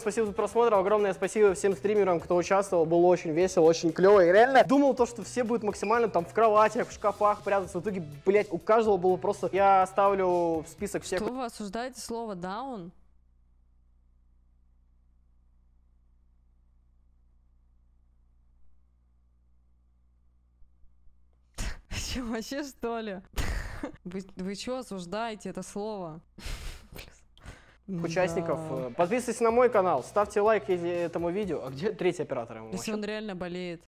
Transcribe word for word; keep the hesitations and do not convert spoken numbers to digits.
Спасибо за просмотр, огромное спасибо всем стримерам, кто участвовал, было очень весело, очень клево. И реально думал то, что все будут максимально там в кроватях, в шкафах прятаться. В итоге, блять, у каждого было просто... Я оставлю список всех... Что вы осуждаете слово «даун»? Че, вообще что ли? Вы, вы что осуждаете это слово? Участников. Да. Подписывайтесь на мой канал, ставьте лайк этому видео. А где третий оператор? Если он реально болеет.